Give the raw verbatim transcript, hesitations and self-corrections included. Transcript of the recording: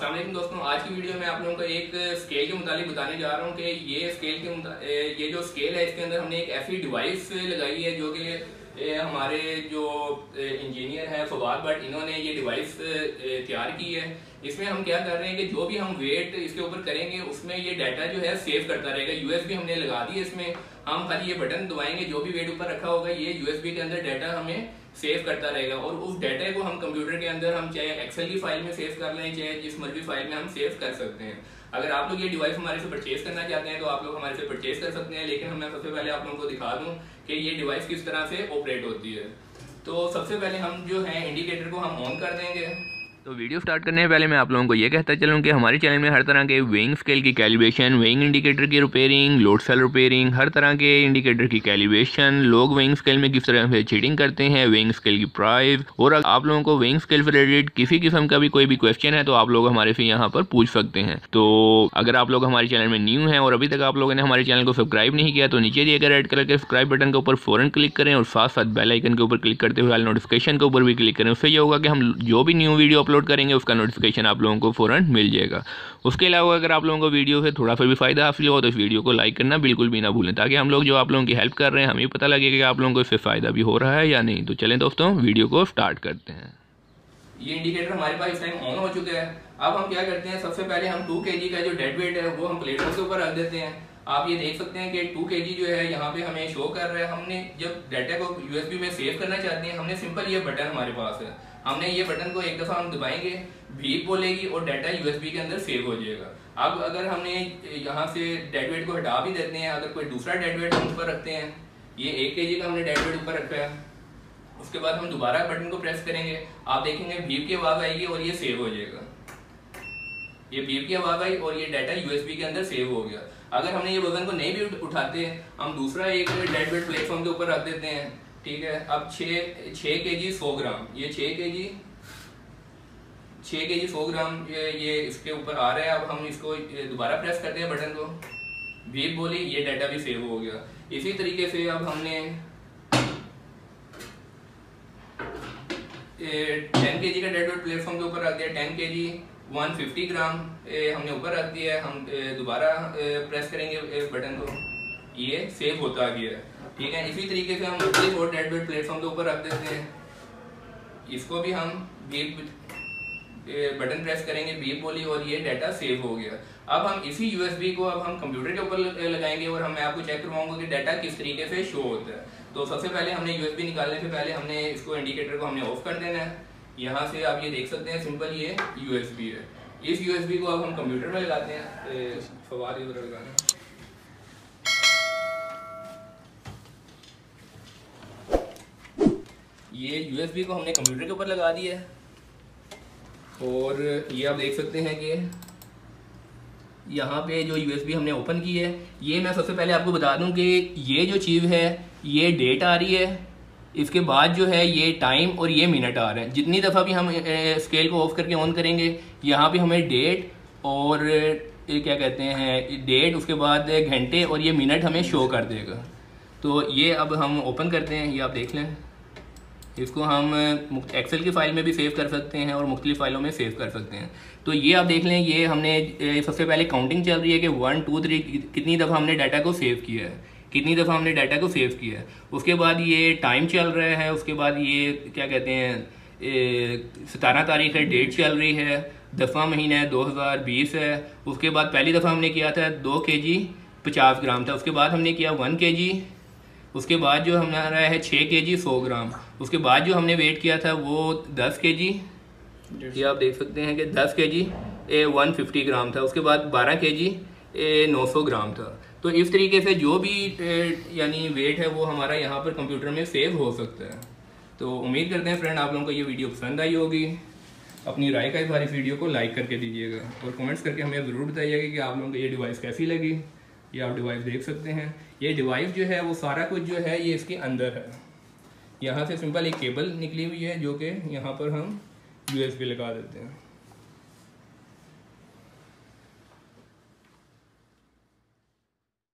अस्सलाम वालेकुम दोस्तों, आज की वीडियो में आप लोगों को एक स्केल के मुताबिक बताने जा रहा हूँ कि ये स्केल के ये जो स्केल है इसके अंदर हमने एक ऐसी डिवाइस लगाई है जो कि हमारे जो इंजीनियर है फवाद भट्ट, इन्होंने ये डिवाइस तैयार की है। इसमें हम क्या कर रहे हैं कि जो भी हम वेट इसके ऊपर करेंगे उसमें ये डाटा जो है सेव करता रहेगा। यूएसबी हमने लगा दी है इसमें, हम खाली ये बटन दबाएंगे, जो भी वेट ऊपर रखा होगा ये यूएसबी के अंदर डाटा हमें सेव करता रहेगा और उस डाटा को हम कंप्यूटर के अंदर हम चाहे एक्सेल की फाइल में सेव कर लें, चाहे जिस मर्जी फाइल में हम सेव कर सकते हैं। अगर आप लोग ये डिवाइस हमारे से परचेज करना चाहते हैं तो आप लोग हमारे से परचेज कर सकते हैं, लेकिन मैं सबसे पहले आप लोगों को दिखा दूं कि ये डिवाइस किस तरह से ऑपरेट होती है। तो सबसे पहले हम जो है इंडिकेटर को हम ऑन कर देंगे। तो वीडियो स्टार्ट करने से पहले मैं आप लोगों को ये कहता चलूँ कि हमारे चैनल में हर तरह के वेइंग स्केल की कैलिब्रेशन, वेइंग इंडिकेटर की रिपेयरिंग, लोड सेल रिपेयरिंग, हर तरह के इंडिकेटर की कैलिब्रेशन, लोग वेइंग स्केल में किस तरह से चीटिंग करते हैं, वेइंग स्केल की प्राइस, और आप लोगों को वेइंग स्केल से रिलेटेड किसी किस्म का भी कोई भी क्वेश्चन है तो आप लोग हमारे से यहाँ पर पूछ सकते हैं। तो अगर आप लोग हमारे चैनल में न्यू हैं और अभी तक आप लोगों ने हमारे चैनल को सब्सक्राइब नहीं किया तो नीचे दिए गए रेड कलर के सब्सक्राइब बटन के ऊपर फौरन क्लिक करें और साथ साथ बेल आइकन के ऊपर क्लिक करते हुए नोटिफिकेशन के ऊपर भी क्लिक करें। उससे ये होगा कि हम जो भी न्यू वीडियो अपलोड करेंगे उसका नोटिफिकेशन आप लोगों को फौरन मिल जाएगा। उसके अलावा अगर आप लोगों को वीडियो से थोड़ा सा भी फायदा हासिल हो तो इस वीडियो को लाइक करना बिल्कुल भी ना भूलें, ताकि हम लोग जो आप लोगों की हेल्प कर रहे हैं हमें पता लगेगा कि आप लोगों को इससे फ़ायदा भी हो रहा है या नहीं। तो चलें दोस्तों वीडियो को स्टार्ट करते हैं। ये इंडिकेटर हमारे पास इस टाइम ऑन हो चुका है। अब हम क्या करते हैं, सबसे पहले हम टू के जी का जो डेड वेट है वो हम प्लेटफॉर्म के ऊपर रख देते हैं। आप ये देख सकते हैं कि टू के जी जो है यहाँ पे हमें शो कर रहा है। हमने जब डाटा को यूएसबी में सेव करना चाहते हैं, हमने सिंपल ये बटन हमारे पास है, हमने ये बटन को एक दफ़ा हम दबाएंगे, बीप बोलेगी और डाटा यूएसबी के अंदर सेव हो जाएगा। अब अगर हमने यहाँ से डेड वेट को हटा भी देते हैं, अगर कोई दूसरा डेड वेट हम ऊपर रखते हैं, ये एक के जी का हमने डेड वेट ऊपर रखा है, उसके बाद हम दोबारा बटन को प्रेस करेंगे, आप देखेंगे बीप की आवाज़ आएगी और ये सेव हो जाएगा। ये बीप की आवाज़ आई और ये डाटा यूएसबी के अंदर सेव हो गया। अगर हमने ये वजन को नहीं भी उठाते, हम दूसरा एक डेड वेट प्लेटफॉर्म के ऊपर रख देते हैं, ठीक है। अब छः छः के जी सौ ग्राम, ये छः के जी छः के जी सौ ग्राम ये, ये इसके ऊपर आ रहा है। अब हम इसको दोबारा प्रेस करते हैं बटन को, बीप बोली, ये डाटा भी सेव हो गया। इसी तरीके से अब हमने टेन के जी का डेड वेट प्लेटफॉर्म के ऊपर रख दिया, टेन के जी वन फिफ्टी ग्राम ए, हमने ऊपर रख दिया है। हम दोबारा प्रेस करेंगे बटन को, ये सेव होता गया है, ठीक है। इसी तरीके से हम मुख्तलिफ और डेड वेट प्लेटफॉर्म के ऊपर रख देते हैं, इसको भी हम बीप बटन प्रेस करेंगे, बीप बोली और ये डाटा सेव हो गया। अब हम इसी यूएसबी को अब हम कंप्यूटर के ऊपर लगाएंगे और हम मैं आपको चेक करवाऊंगा कि डाटा किस तरीके से शो होता है। तो सबसे पहले हमने यूएसबी निकालने से पहले हमने इसको इंडिकेटर को हमने ऑफ कर देना है। यहाँ से आप ये देख सकते हैं सिंपल ये यूएसबी है। इस यूएसबी को अब हम कंप्यूटर में लगाते हैं, फवाद इधर लगाना। ये यूएसबी को हमने कंप्यूटर के ऊपर लगा दिया है और ये आप देख सकते हैं कि यहाँ पे जो यूएसबी हमने ओपन की है, ये मैं सबसे पहले आपको बता दूं कि ये जो चीज़ है ये डेट आ रही है, इसके बाद जो है ये टाइम और ये मिनट आ रहे हैं। जितनी दफ़ा भी हम ए, स्केल को ऑफ करके ऑन करेंगे यहाँ पे हमें डेट और ए, क्या कहते हैं डेट, उसके बाद घंटे और ये मिनट हमें शो कर देगा। तो ये अब हम ओपन करते हैं, ये आप देख लें। इसको हम एक्सेल की फ़ाइल में भी सेव कर सकते हैं और मुख्तलिफ फाइलों में सेव कर सकते हैं। तो ये आप देख लें, ये हमने सबसे पहले काउंटिंग चल रही है कि वन टू थ्री कितनी दफ़ा हमने डाटा को सेव किया है, कितनी दफ़ा हमने डाटा को सेव किया है। उसके बाद ये टाइम चल रहा है, उसके बाद ये क्या कहते हैं सतारह तारीख है, डेट चल रही है, दसवां महीना है, दो हज़ार बीस है। उसके बाद पहली दफ़ा हमने किया था दो के जी पचास ग्राम था, उसके बाद हमने किया वन के जी, उसके बाद जो हमारा है छः के जी सौ ग्राम, उसके बाद जो हमने वेट किया था वो दस के जी, ये आप देख सकते हैं कि दस के जी वन फिफ्टी ग्राम था, उसके बाद बारह के जी नौ सौ ग्राम था। तो इस तरीके से जो भी यानी वेट है वो हमारा यहाँ पर कंप्यूटर में सेव हो सकता है। तो उम्मीद करते हैं फ्रेंड आप लोगों को ये वीडियो पसंद आई होगी। अपनी राय का इस बार इस वीडियो को लाइक करके दीजिएगा और कमेंट्स करके हमें ज़रूर बताइएगा कि आप लोगों को ये डिवाइस कैसी लगी। ये आप डिवाइस देख सकते हैं, ये डिवाइस जो है वो सारा कुछ जो है ये इसके अंदर है। यहाँ से सिंपल एक केबल निकली हुई है जो कि यहाँ पर हम यूएसबी लगा देते हैं।